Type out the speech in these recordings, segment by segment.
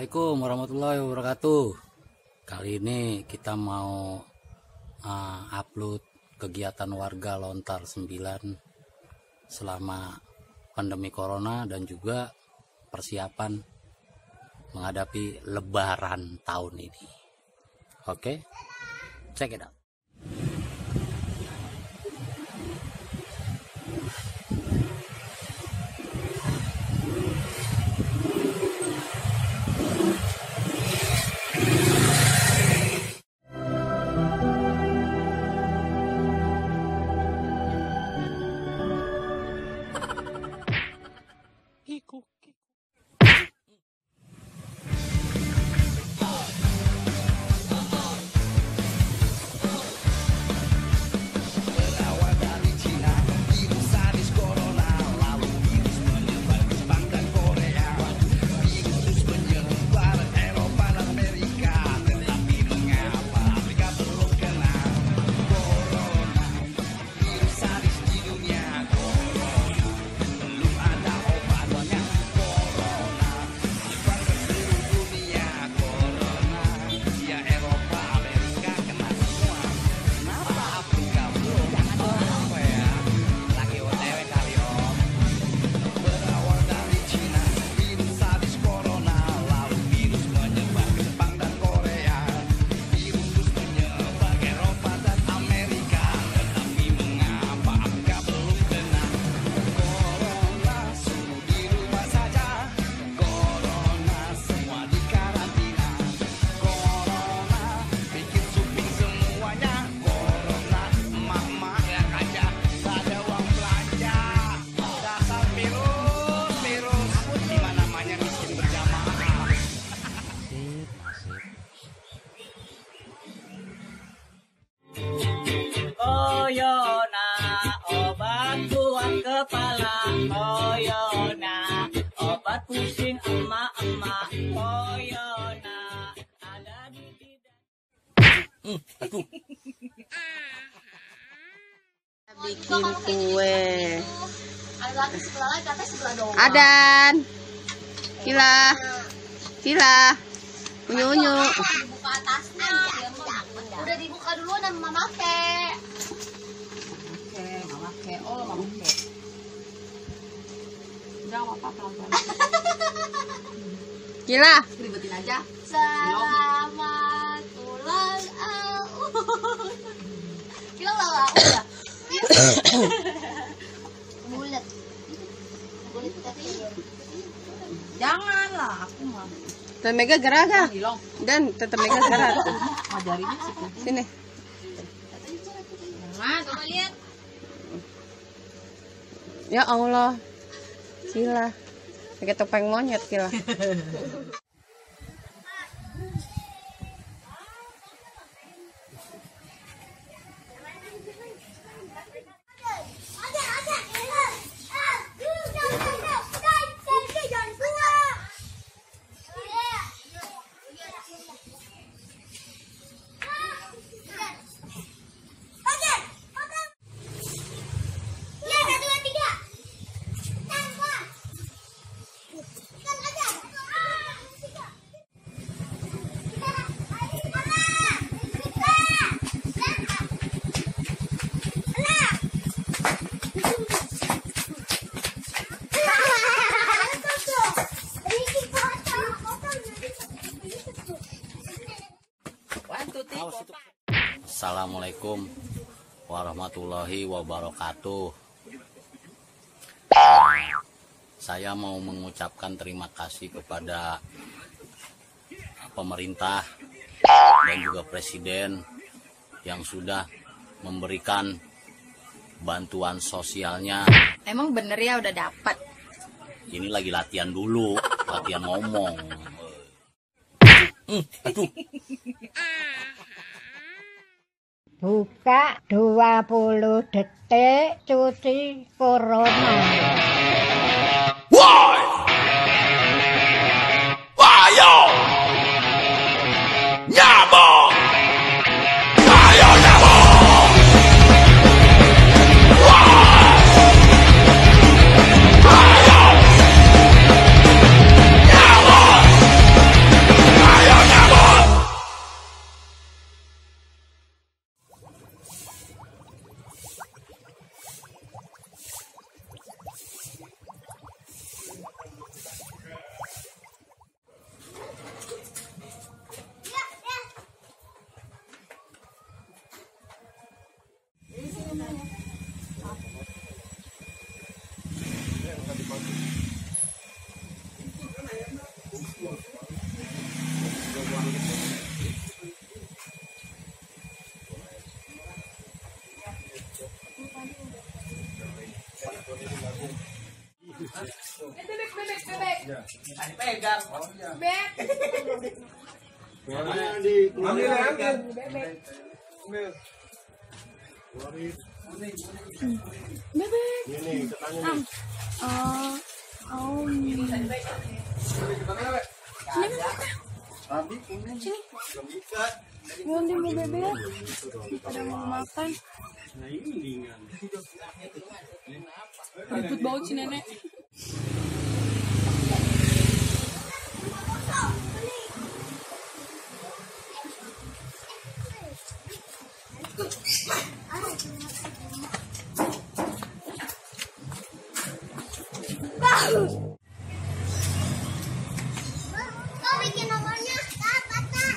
Assalamualaikum warahmatullahi wabarakatuh. Kali ini kita mau upload kegiatan warga Lontar 9 selama pandemi corona dan juga persiapan menghadapi lebaran tahun ini. Oke, check it out. Oyona, obat buat kepala. Oyona, obat pusing emak-emak. Oyona, ada di tidak. Bikin kue. Ada lagi sebelah lagi, katanya sebelah doang. Adan, Cila, unyu. Dibuka atasnya. Udah dibuka dulu sama Mama Ke. Mama Ke. Udah apa pelan-pelan. Cila, ribetin aja. Selamat ulang tahun. Gila lah, udah. Bulat. Tapi Janganlah, aku mah. Tetap mega gerak dan tetap mega gerak. Ngajarinnya sini. coba lihat. Ya Allah, Cila, pakai topeng monyet Cila. Assalamualaikum warahmatullahi wabarakatuh. Saya mau mengucapkan terima kasih kepada pemerintah dan juga presiden yang sudah memberikan bantuan sosialnya. Emang bener ya udah dapat. Ini lagi latihan dulu, latihan ngomong. Aduh. Buka 20 detik cuci corona. Why? Ayo! Nyabong! Ayo nyabong! Why? Ayo! Nyabong! megang. Ribut banget si nenek. Kau bikin nomornya, Kak, Kak.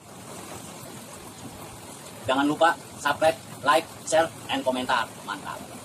Jangan lupa subscribe, like, share, and komentar. Mantap.